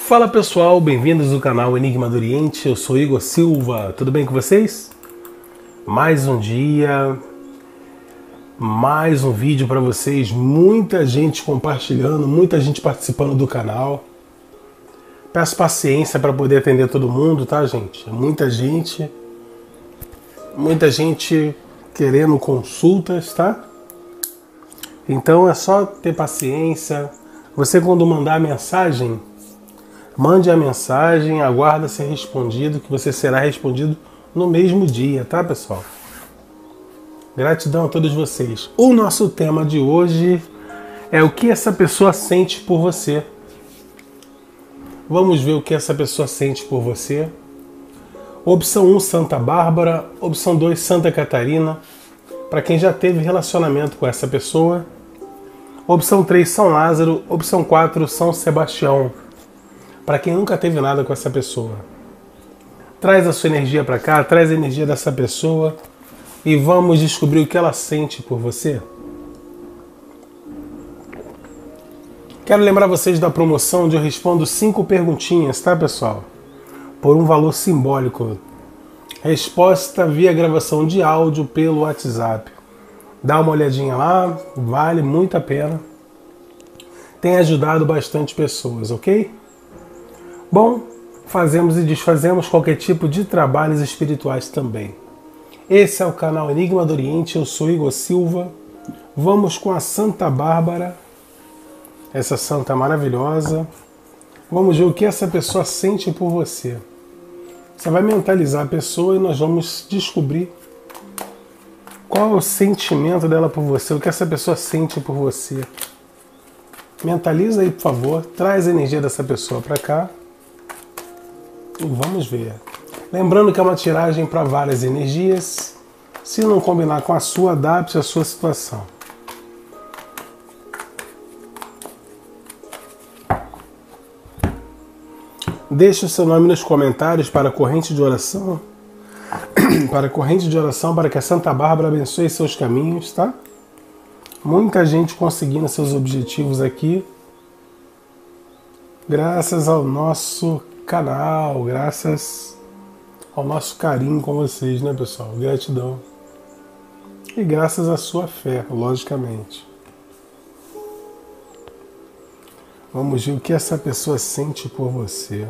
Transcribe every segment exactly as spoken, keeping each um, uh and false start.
Fala pessoal, bem-vindos ao canal Enigma do Oriente, eu sou Igor Silva, tudo bem com vocês? Mais um dia, mais um vídeo para vocês, muita gente compartilhando, muita gente participando do canal. Peço paciência para poder atender todo mundo, tá gente? Muita gente, muita gente querendo consultas, tá? Então é só ter paciência. Você quando mandar a mensagem, mande a mensagem, aguarda ser respondido, que você será respondido no mesmo dia, tá pessoal? Gratidão a todos vocês. O nosso tema de hoje é o que essa pessoa sente por você. Vamos ver o que essa pessoa sente por você. Opção um, Santa Bárbara. Opção dois, Santa Catarina. Para quem já teve relacionamento com essa pessoa. Opção três, São Lázaro. Opção quatro, São Sebastião. Para quem nunca teve nada com essa pessoa. Traz a sua energia para cá, traz a energia dessa pessoa e vamos descobrir o que ela sente por você. Quero lembrar vocês da promoção onde eu respondo cinco perguntinhas, tá pessoal? Por um valor simbólico. Resposta via gravação de áudio pelo WhatsApp. Dá uma olhadinha lá, vale muito a pena. Tem ajudado bastante pessoas, ok? Bom, fazemos e desfazemos qualquer tipo de trabalhos espirituais também. Esse é o canal Enigma do Oriente, eu sou Igor Silva. Vamos com a Santa Bárbara, essa santa maravilhosa. Vamos ver o que essa pessoa sente por você. Você vai mentalizar a pessoa e nós vamos descobrir qual é o sentimento dela por você, o que essa pessoa sente por você. Mentaliza aí, por favor, traz a energia dessa pessoa para cá. E vamos ver. Lembrando que é uma tiragem para várias energias. Se não combinar com a sua, adapte a sua situação. Deixe o seu nome nos comentários para a corrente de oração. Para a corrente de oração, para que a Santa Bárbara abençoe seus caminhos, tá? Muita gente conseguindo seus objetivos aqui. Graças ao nosso canal, graças ao nosso carinho com vocês, né pessoal? Gratidão. E graças à sua fé, logicamente. Vamos ver o que essa pessoa sente por você.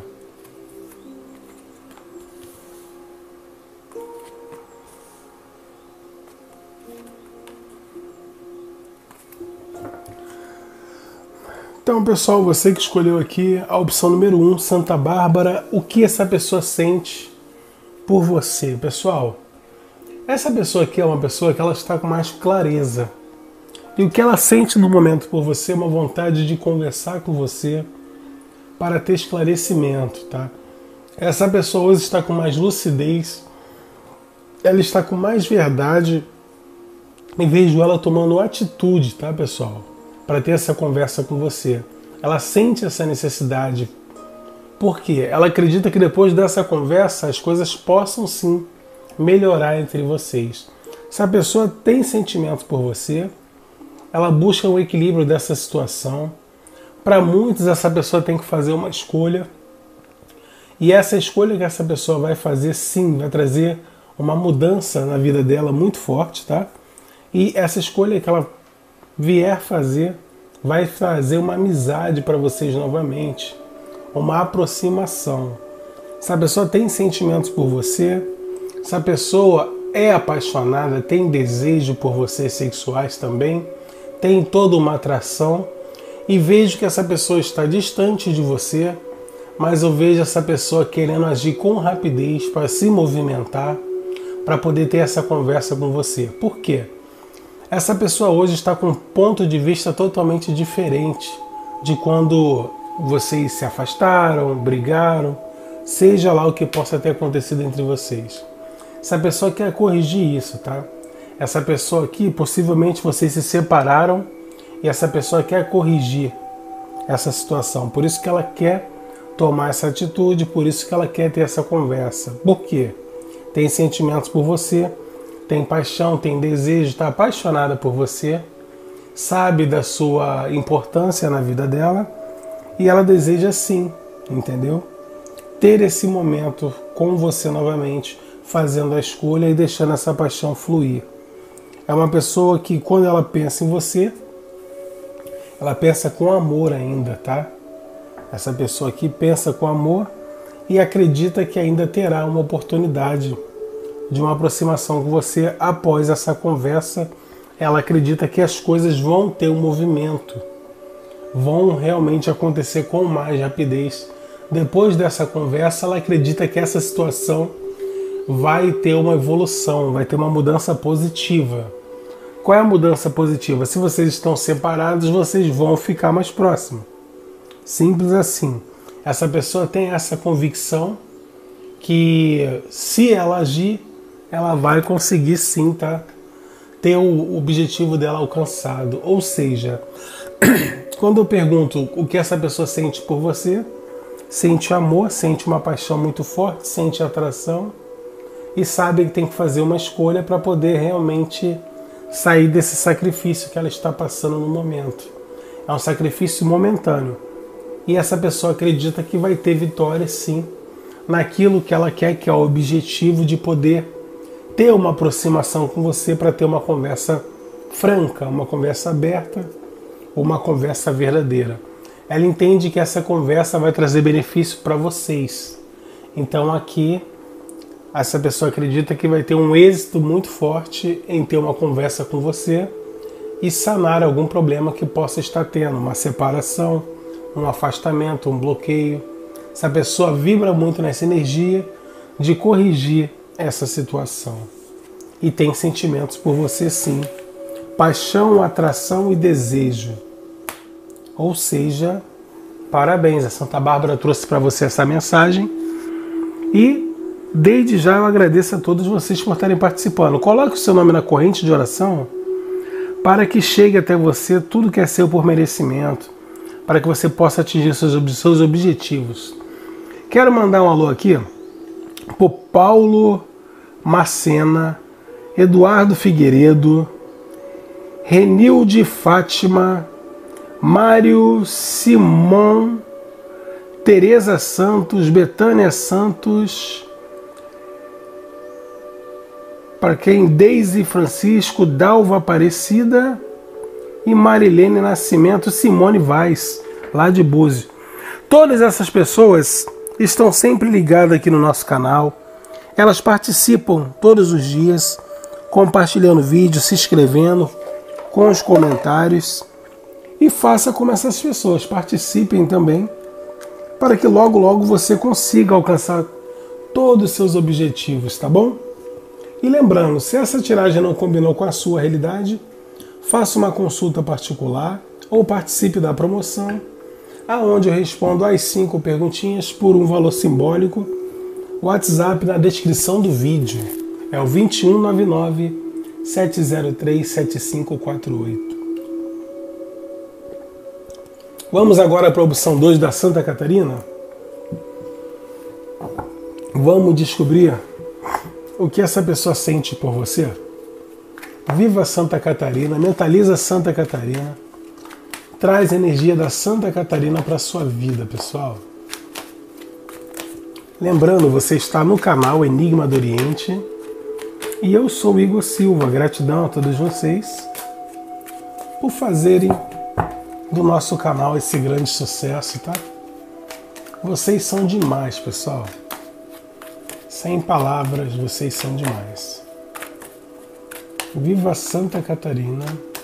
Então, pessoal, você que escolheu aqui a opção número um, Santa Bárbara, o que essa pessoa sente por você? Pessoal, essa pessoa aqui é uma pessoa que ela está com mais clareza. E o que ela sente no momento por você é uma vontade de conversar com você para ter esclarecimento, tá? Essa pessoa hoje está com mais lucidez, ela está com mais verdade, e vejo ela tomando atitude, tá, pessoal? Para ter essa conversa com você. Ela sente essa necessidade. Por quê? Ela acredita que depois dessa conversa as coisas possam sim melhorar entre vocês. Se a pessoa tem sentimento por você, ela busca um equilíbrio dessa situação. Para muitos essa pessoa tem que fazer uma escolha. E essa escolha que essa pessoa vai fazer sim, vai trazer uma mudança na vida dela muito forte, tá? E essa escolha que ela vier fazer, vai trazer uma amizade para vocês novamente, uma aproximação. Se a pessoa tem sentimentos por você, se a pessoa é apaixonada, tem desejo por você sexuais também, tem toda uma atração, e vejo que essa pessoa está distante de você, mas eu vejo essa pessoa querendo agir com rapidez para se movimentar, para poder ter essa conversa com você. Por quê? Essa pessoa hoje está com um ponto de vista totalmente diferente de quando vocês se afastaram, brigaram, seja lá o que possa ter acontecido entre vocês. Essa pessoa quer corrigir isso, tá? Essa pessoa aqui, possivelmente vocês se separaram e essa pessoa quer corrigir essa situação. Por isso que ela quer tomar essa atitude, por isso que ela quer ter essa conversa. Por quê? Tem sentimentos por você, tem paixão, tem desejo, está apaixonada por você, sabe da sua importância na vida dela e ela deseja sim entendeu? Ter esse momento com você novamente, fazendo a escolha e deixando essa paixão fluir. É uma pessoa que, quando ela pensa em você, ela pensa com amor ainda, tá? Essa pessoa aqui pensa com amor e acredita que ainda terá uma oportunidade de uma aproximação com você após essa conversa. Ela acredita que as coisas vão ter um movimento, vão realmente acontecer com mais rapidez. Depois dessa conversa, ela acredita que essa situação vai ter uma evolução, vai ter uma mudança positiva. Qual é a mudança positiva? Se vocês estão separados, vocês vão ficar mais próximos. Simples assim. Essa pessoa tem essa convicção que, se ela agir, ela vai conseguir sim, tá? Ter o objetivo dela alcançado. Ou seja, quando eu pergunto o que essa pessoa sente por você, sente amor, sente uma paixão muito forte, sente atração e sabe que tem que fazer uma escolha para poder realmente sair desse sacrifício que ela está passando no momento. É um sacrifício momentâneo. E essa pessoa acredita que vai ter vitória sim naquilo que ela quer, que é o objetivo de poder ter uma aproximação com você para ter uma conversa franca, uma conversa aberta, uma conversa verdadeira. Ela entende que essa conversa vai trazer benefício para vocês. Então aqui, essa pessoa acredita que vai ter um êxito muito forte em ter uma conversa com você e sanar algum problema que possa estar tendo, uma separação, um afastamento, um bloqueio. Essa pessoa vibra muito nessa energia de corrigir essa situação. E tem sentimentos por você sim. Paixão, atração e desejo. Ou seja, parabéns, a Santa Bárbara trouxe para você essa mensagem. E desde já eu agradeço a todos vocês por estarem participando. Coloque o seu nome na corrente de oração para que chegue até você tudo que é seu por merecimento, para que você possa atingir seus, seus objetivos. Quero mandar um alô aqui para o Paulo Macena, Eduardo Figueiredo, Renilde Fátima, Mário Simon, Tereza Santos, Betânia Santos, para quem Deise Francisco, Dalva Aparecida e Marilene Nascimento, Simone Vaz, lá de Búzios. Todas essas pessoas estão sempre ligadas aqui no nosso canal. Elas participam todos os dias, compartilhando vídeos, se inscrevendo, com os comentários. E faça como essas pessoas, participem também, para que logo logo você consiga alcançar todos os seus objetivos, tá bom? E lembrando, se essa tiragem não combinou com a sua realidade, faça uma consulta particular ou participe da promoção, aonde eu respondo as cinco perguntinhas por um valor simbólico. O WhatsApp na descrição do vídeo é o dois um nove nove, sete zero três, sete cinco quatro oito. Vamos agora para a opção dois da Santa Catarina. Vamos descobrir o que essa pessoa sente por você. Viva Santa Catarina, mentaliza Santa Catarina, traz a energia da Santa Catarina para a sua vida, pessoal. Lembrando, você está no canal Enigma do Oriente e eu sou o Igor Silva. Gratidão a todos vocês por fazerem do nosso canal esse grande sucesso, tá? Vocês são demais, pessoal. Sem palavras, vocês são demais. Viva Santa Catarina.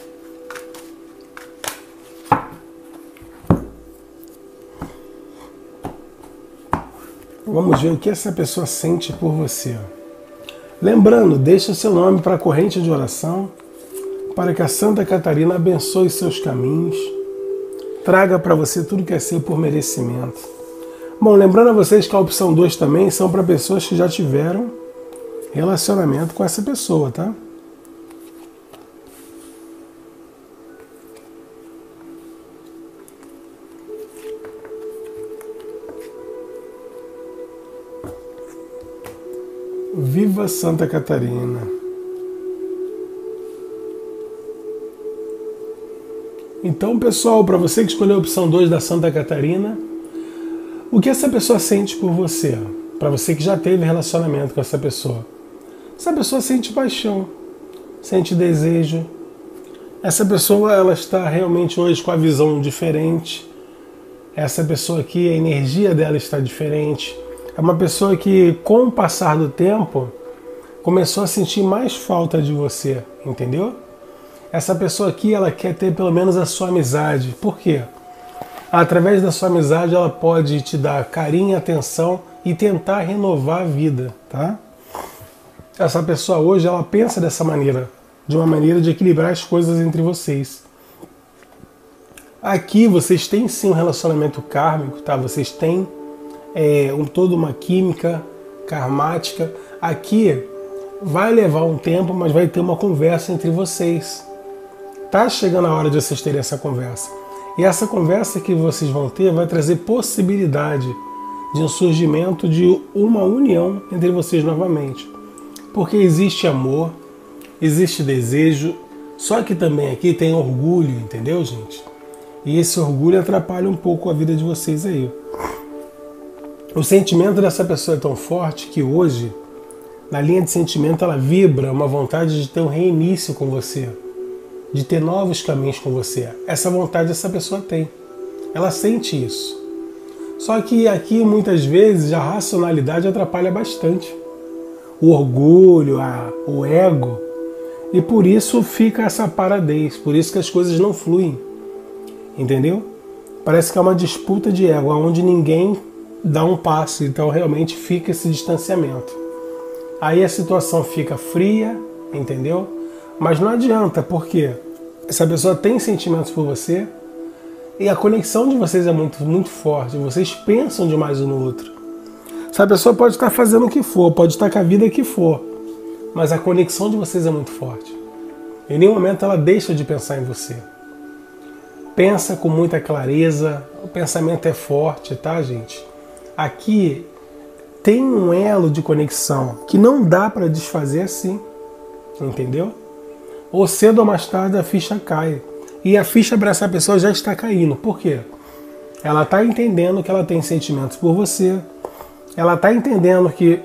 Vamos ver o que essa pessoa sente por você. Lembrando, deixe o seu nome para a corrente de oração, para que a Santa Catarina abençoe seus caminhos, traga para você tudo que é seu por merecimento. Bom, lembrando a vocês que a opção dois também são para pessoas que já tiveram relacionamento com essa pessoa, tá? Viva Santa Catarina. Então, pessoal, para você que escolheu a opção dois da Santa Catarina, O que essa pessoa sente por você? Para você que já teve relacionamento com essa pessoa. Essa pessoa sente paixão, sente desejo. Essa pessoa ela está realmente hoje com a visão diferente. Essa pessoa aqui, a energia dela está diferente. É uma pessoa que, com o passar do tempo, começou a sentir mais falta de você, entendeu? Essa pessoa aqui, ela quer ter pelo menos a sua amizade. Por quê? Através da sua amizade, ela pode te dar carinho e atenção e tentar renovar a vida, tá? Essa pessoa hoje, ela pensa dessa maneira, de uma maneira de equilibrar as coisas entre vocês. Aqui vocês têm sim um relacionamento kármico, tá? Vocês têm é, um, toda uma química karmática. Aqui vai levar um tempo, mas vai ter uma conversa entre vocês. Tá chegando a hora de vocês terem essa conversa. E essa conversa que vocês vão ter vai trazer possibilidade de um surgimento de uma união entre vocês novamente. Porque existe amor, existe desejo, só que também aqui tem orgulho, entendeu, gente? E esse orgulho atrapalha um pouco a vida de vocês aí. O sentimento dessa pessoa é tão forte que hoje, na linha de sentimento, ela vibra uma vontade de ter um reinício com você, de ter novos caminhos com você. Essa vontade essa pessoa tem. Ela sente isso. Só que aqui, muitas vezes, a racionalidade atrapalha bastante. O orgulho, a, o ego. E por isso fica essa paradez. Por isso que as coisas não fluem. Entendeu? Parece que é uma disputa de ego, onde ninguém dá um passo. Então realmente fica esse distanciamento. Aí a situação fica fria, entendeu? Mas não adianta, porque essa pessoa tem sentimentos por você e a conexão de vocês é muito, muito forte. Vocês pensam demais um no outro. Essa pessoa pode estar fazendo o que for, pode estar com a vida que for, mas a conexão de vocês é muito forte. Em nenhum momento ela deixa de pensar em você. Pensa com muita clareza, o pensamento é forte, tá, gente? Aqui tem um elo de conexão que não dá para desfazer assim, entendeu? Ou cedo ou mais tarde a ficha cai. E a ficha para essa pessoa já está caindo. Por quê? Ela está entendendo que ela tem sentimentos por você. Ela está entendendo que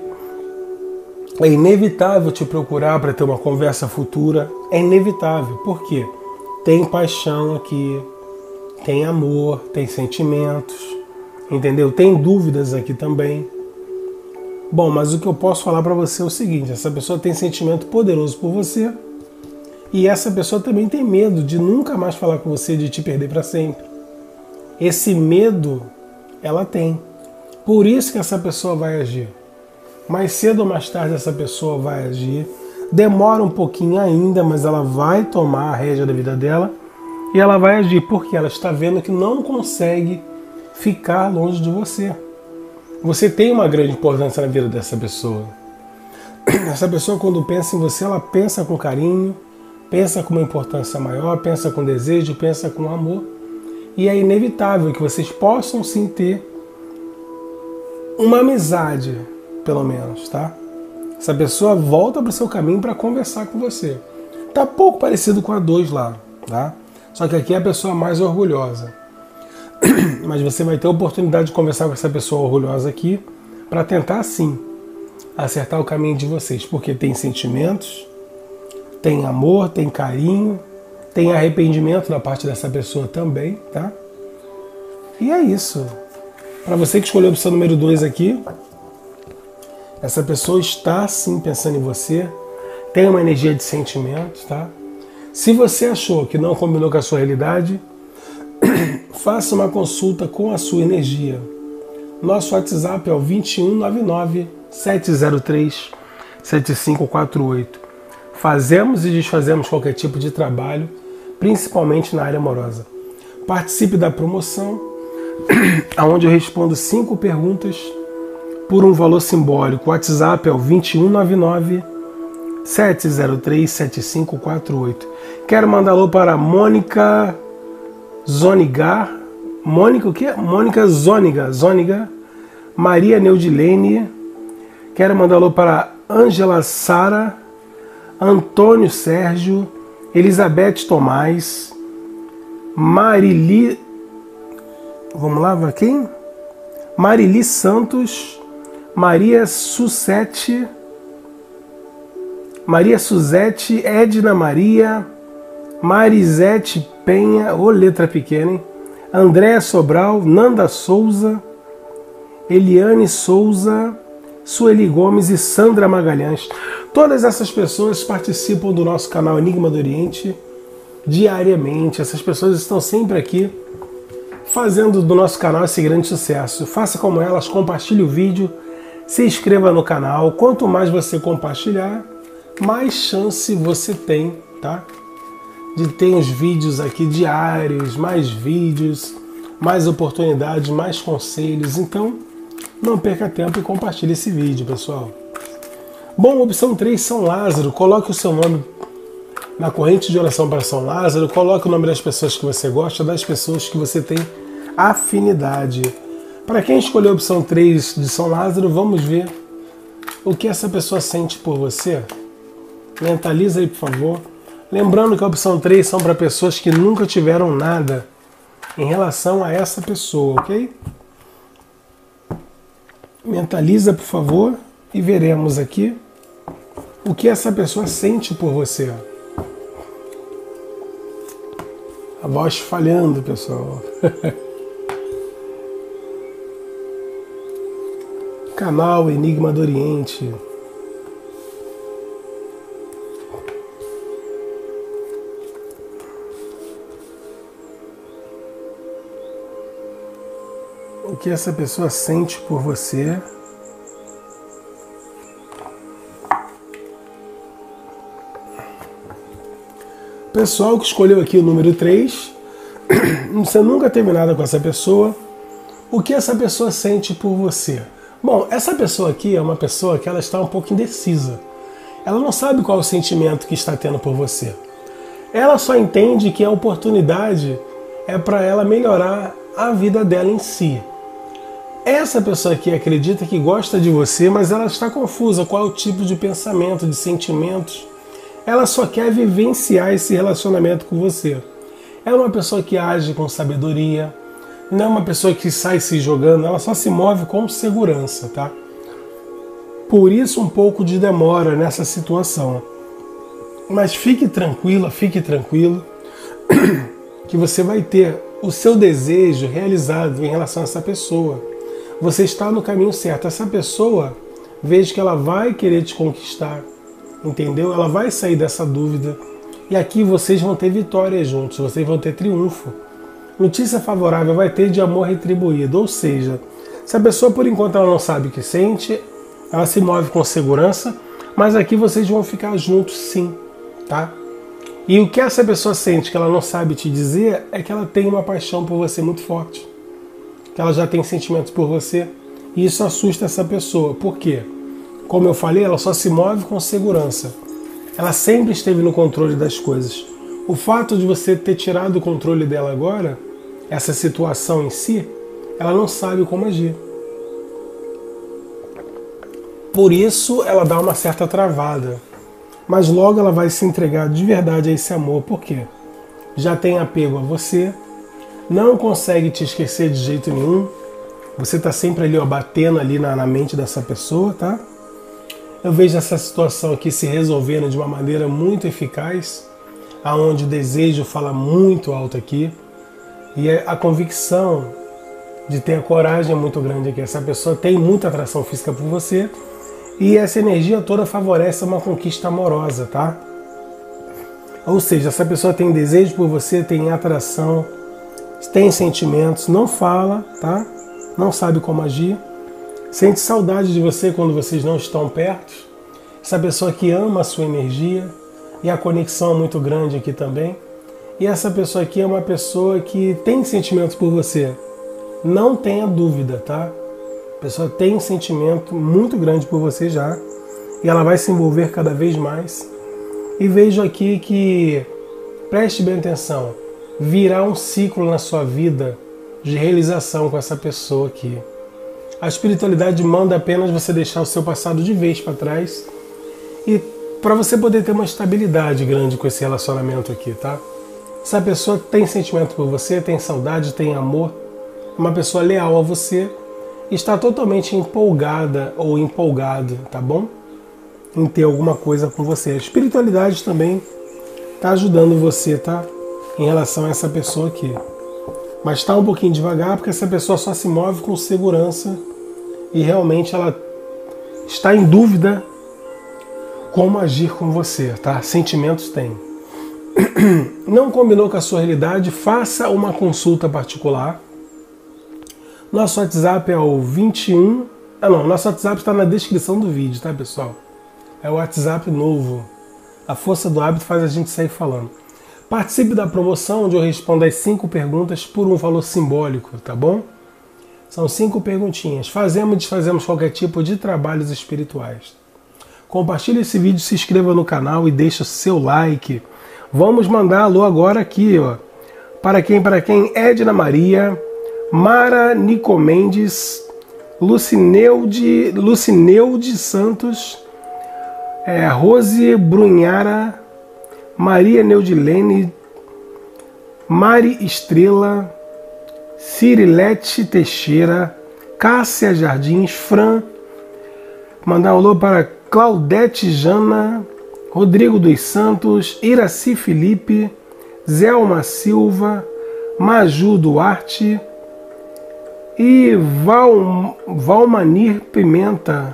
é inevitável te procurar para ter uma conversa futura. É inevitável. Por quê? Tem paixão aqui, tem amor, tem sentimentos, entendeu? Tem dúvidas aqui também. Bom, mas o que eu posso falar para você é o seguinte: essa pessoa tem sentimento poderoso por você. E essa pessoa também tem medo de nunca mais falar com você, de te perder para sempre. Esse medo ela tem. Por isso que essa pessoa vai agir. Mais cedo ou mais tarde essa pessoa vai agir. Demora um pouquinho ainda, mas ela vai tomar a rédea da vida dela e ela vai agir, porque ela está vendo que não consegue ficar longe de você. Você tem uma grande importância na vida dessa pessoa. Essa pessoa, quando pensa em você, ela pensa com carinho, pensa com uma importância maior, pensa com desejo, pensa com amor. E é inevitável que vocês possam sim ter uma amizade, pelo menos, tá? Essa pessoa volta para o seu caminho para conversar com você. Tá pouco parecido com a dois lá, tá? Só que aqui é a pessoa mais orgulhosa. Mas você vai ter a oportunidade de conversar com essa pessoa orgulhosa aqui para tentar, sim, acertar o caminho de vocês. Porque tem sentimentos, tem amor, tem carinho, tem arrependimento da parte dessa pessoa também, tá? E é isso. Para você que escolheu a opção número dois aqui, essa pessoa está sim pensando em você, tem uma energia de sentimentos, tá? Se você achou que não combinou com a sua realidade, faça uma consulta com a sua energia. Nosso WhatsApp é o dois um nove nove, sete zero três, sete cinco quatro oito. Fazemos e desfazemos qualquer tipo de trabalho, principalmente na área amorosa. Participe da promoção, onde eu respondo cinco perguntas por um valor simbólico. O WhatsApp é o dois um nove nove, sete zero três, sete cinco quatro oito. Quero mandar alô para Mônica Zonigar, Mônica o quê? Mônica Zoniga, Zoniga, Maria Neudilene. Quero mandar alô para Ângela Sara, Antônio Sérgio, Elizabeth Tomás, Marili... Vamos lá, quem? Marili Santos, Maria Suzete, Maria Suzete, Edna Maria, Marisete Penha, ô letra pequena, hein? Andréa Sobral, Nanda Souza, Eliane Souza, Sueli Gomes e Sandra Magalhães. Todas essas pessoas participam do nosso canal Enigma do Oriente diariamente. Essas pessoas estão sempre aqui fazendo do nosso canal esse grande sucesso. Faça como elas, compartilhe o vídeo, se inscreva no canal. Quanto mais você compartilhar, mais chance você tem, tá? De ter os vídeos aqui diários, mais vídeos, mais oportunidades, mais conselhos. Então, não perca tempo e compartilhe esse vídeo, pessoal. Bom, opção três, São Lázaro. Coloque o seu nome na corrente de oração para São Lázaro. Coloque o nome das pessoas que você gosta, das pessoas que você tem afinidade. Para quem escolheu a opção três de São Lázaro, vamos ver o que essa pessoa sente por você. Mentaliza aí, por favor. Lembrando que a opção três são para pessoas que nunca tiveram nada em relação a essa pessoa, ok? Mentaliza, por favor, e veremos aqui o que essa pessoa sente por você. A voz falhando, pessoal. Canal Enigma do Oriente. O que essa pessoa sente por você. Pessoal que escolheu aqui o número três, você nunca teve nada com essa pessoa. O que essa pessoa sente por você? Bom, essa pessoa aqui é uma pessoa que ela está um pouco indecisa. Ela não sabe qual é o sentimento que está tendo por você. Ela só entende que a oportunidade é para ela melhorar a vida dela em si. Essa pessoa aqui acredita que gosta de você, mas ela está confusa qual é o tipo de pensamento, de sentimentos. Ela só quer vivenciar esse relacionamento com você. É uma pessoa que age com sabedoria, não é uma pessoa que sai se jogando, ela só se move com segurança, tá? Por isso um pouco de demora nessa situação. Mas fique tranquila, fique tranquilo, que você vai ter o seu desejo realizado em relação a essa pessoa. Você está no caminho certo. Essa pessoa, veja que ela vai querer te conquistar, entendeu? Ela vai sair dessa dúvida. E aqui vocês vão ter vitória juntos, vocês vão ter triunfo. Notícia favorável vai ter de amor retribuído. Ou seja, se a pessoa por enquanto ela não sabe o que sente, ela se move com segurança, mas aqui vocês vão ficar juntos sim, tá? E o que essa pessoa sente que ela não sabe te dizer é que ela tem uma paixão por você muito forte. Que ela já tem sentimentos por você. E isso assusta essa pessoa. Por quê? Como eu falei, ela só se move com segurança. Ela sempre esteve no controle das coisas. O fato de você ter tirado o controle dela agora, essa situação em si, ela não sabe como agir. Por isso ela dá uma certa travada. Mas logo ela vai se entregar de verdade a esse amor. Por quê? Já tem apego a você, não consegue te esquecer de jeito nenhum. Você está sempre ali, ó, batendo ali na, na mente dessa pessoa, tá? Eu vejo essa situação aqui se resolvendo de uma maneira muito eficaz, aonde o desejo fala muito alto aqui, e a convicção de ter a coragem é muito grande aqui. Essa pessoa tem muita atração física por você, e essa energia toda favorece uma conquista amorosa, tá? Ou seja, essa pessoa tem desejo por você, tem atração, tem sentimentos, não fala, tá? Não sabe como agir, sente saudade de você quando vocês não estão perto. Essa pessoa que ama a sua energia, e a conexão é muito grande aqui também. E essa pessoa aqui é uma pessoa que tem sentimentos por você. Não tenha dúvida, tá? A pessoa tem um sentimento muito grande por você já, e ela vai se envolver cada vez mais. E vejo aqui que, preste bem atenção, virá um ciclo na sua vida de realização com essa pessoa aqui. A espiritualidade manda apenas você deixar o seu passado de vez para trás, e para você poder ter uma estabilidade grande com esse relacionamento aqui, tá? Essa pessoa tem sentimento por você, tem saudade, tem amor, é uma pessoa leal a você, está totalmente empolgada ou empolgado, tá bom? Em ter alguma coisa com você. A espiritualidade também está ajudando você, tá? Em relação a essa pessoa aqui. Mas está um pouquinho devagar porque essa pessoa só se move com segurança e realmente ela está em dúvida como agir com você, tá? Sentimentos tem. Não combinou com a sua realidade? Faça uma consulta particular. Nosso WhatsApp é o vinte e um... Ah não, nosso WhatsApp está na descrição do vídeo, tá pessoal? É o WhatsApp novo. A força do hábito faz a gente sair falando. Participe da promoção onde eu respondo as cinco perguntas por um valor simbólico, tá bom? São cinco perguntinhas. Fazemos e desfazemos qualquer tipo de trabalhos espirituais. Compartilhe esse vídeo, se inscreva no canal e deixe o seu like. Vamos mandar alô agora aqui, ó. Para quem? Para quem? Edna Maria, Mara Nicomendes, Lucineude, Lucineude Santos, é, Rose Brunhara, Maria Neudilene, Mari Estrela, Cirilete Teixeira, Cássia Jardins, Fran, mandar um alô para Claudete Jana, Rodrigo dos Santos, Iraci Felipe, Zelma Silva, Maju Duarte e Val, Valmanir Pimenta.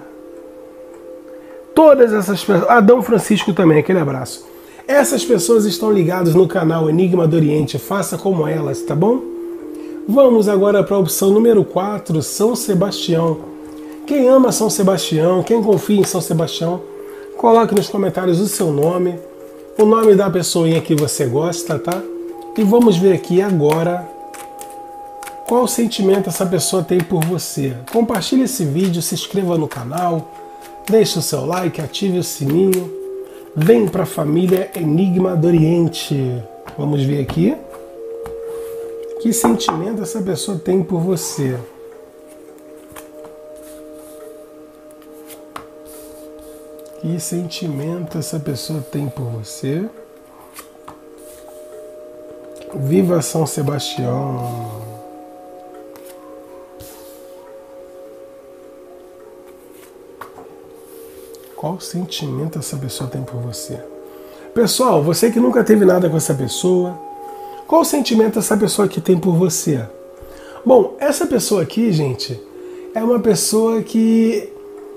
Todas essas pessoas, Adão Francisco também, aquele abraço. Essas pessoas estão ligadas no canal Enigma do Oriente, faça como elas, tá bom? Vamos agora para a opção número quatro, São Sebastião. Quem ama São Sebastião, quem confia em São Sebastião, coloque nos comentários o seu nome, o nome da pessoinha que você gosta, tá? E vamos ver aqui agora qual sentimento essa pessoa tem por você. Compartilhe esse vídeo, se inscreva no canal, deixe o seu like, ative o sininho. Vem para a família Enigma do Oriente. Vamos ver aqui. Que sentimento essa pessoa tem por você? Que sentimento essa pessoa tem por você? Viva São Sebastião! Qual sentimento essa pessoa tem por você? Pessoal, você que nunca teve nada com essa pessoa, qual sentimento essa pessoa aqui tem por você? Bom, essa pessoa aqui, gente, é uma pessoa que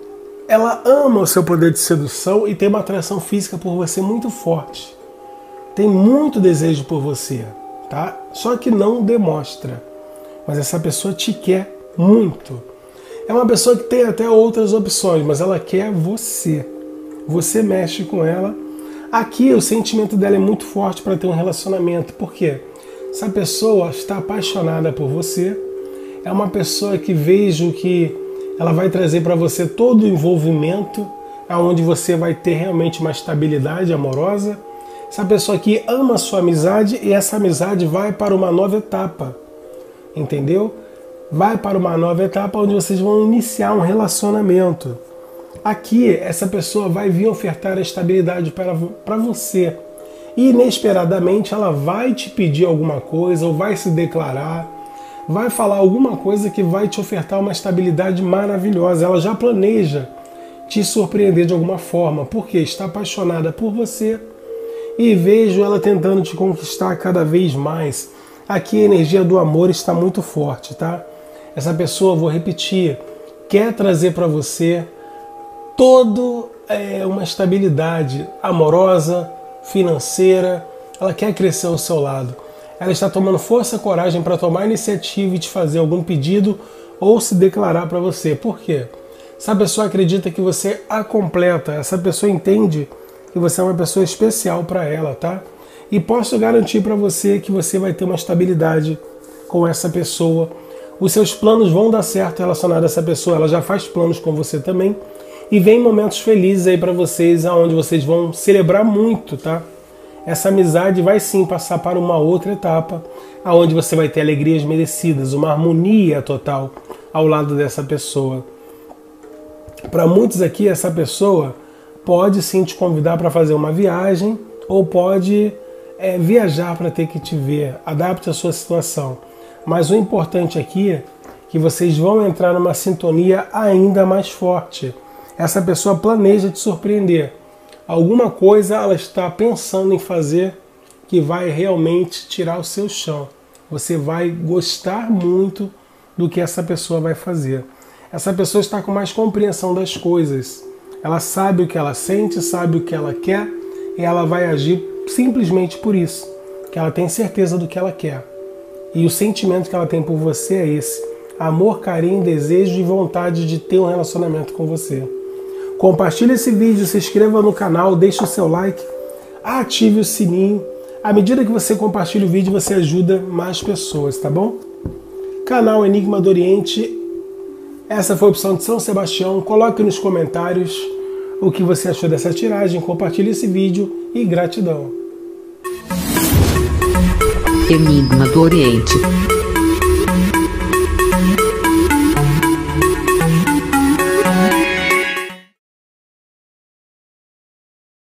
ela ama o seu poder de sedução e tem uma atração física por você muito forte. Tem muito desejo por você, tá? Só que não demonstra. Mas essa pessoa te quer muito. É uma pessoa que tem até outras opções, mas ela quer você. Você mexe com ela. Aqui o sentimento dela é muito forte para ter um relacionamento. Por quê? Essa pessoa está apaixonada por você. É uma pessoa que vejo que ela vai trazer para você todo o envolvimento, onde você vai ter realmente uma estabilidade amorosa. Essa pessoa aqui ama a sua amizade e essa amizade vai para uma nova etapa. Entendeu? Vai para uma nova etapa onde vocês vão iniciar um relacionamento. Aqui, essa pessoa vai vir ofertar a estabilidade para, para você. E, inesperadamente, ela vai te pedir alguma coisa ou vai se declarar, vai falar alguma coisa que vai te ofertar uma estabilidade maravilhosa. Ela já planeja te surpreender de alguma forma, porque está apaixonada por você e vejo ela tentando te conquistar cada vez mais. Aqui a energia do amor está muito forte, tá? Essa pessoa, vou repetir, quer trazer para você toda é, uma estabilidade amorosa, financeira, ela quer crescer ao seu lado. Ela está tomando força e coragem para tomar iniciativa e te fazer algum pedido ou se declarar para você. Por quê? Essa pessoa acredita que você a completa, essa pessoa entende que você é uma pessoa especial para ela, tá? E posso garantir para você que você vai ter uma estabilidade com essa pessoa. Os seus planos vão dar certo relacionados a essa pessoa, ela já faz planos com você também. E vem momentos felizes aí para vocês, onde vocês vão celebrar muito, tá? Essa amizade vai sim passar para uma outra etapa, onde você vai ter alegrias merecidas, uma harmonia total ao lado dessa pessoa. Para muitos aqui, essa pessoa pode sim te convidar para fazer uma viagem ou pode é, viajar para ter que te ver. Adapte a sua situação. Mas o importante aqui que vocês vão entrar numa sintonia ainda mais forte. Essa pessoa planeja te surpreender. Alguma coisa ela está pensando em fazer que vai realmente tirar o seu chão. Você vai gostar muito do que essa pessoa vai fazer. Essa pessoa está com mais compreensão das coisas. Ela sabe o que ela sente, sabe o que ela quer e ela vai agir simplesmente por isso, que ela tem certeza do que ela quer. E o sentimento que ela tem por você é esse: amor, carinho, desejo e vontade de ter um relacionamento com você. Compartilhe esse vídeo, se inscreva no canal, deixe o seu like, ative o sininho. À medida que você compartilha o vídeo, você ajuda mais pessoas, tá bom? Canal Enigma do Oriente. Essa foi a opção de São Sebastião. Coloque nos comentários o que você achou dessa tiragem. Compartilhe esse vídeo e gratidão. Enigma do Oriente.